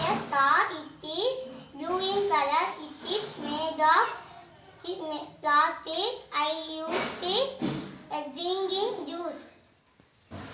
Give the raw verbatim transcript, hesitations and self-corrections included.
a star. It is blue in color. It is made of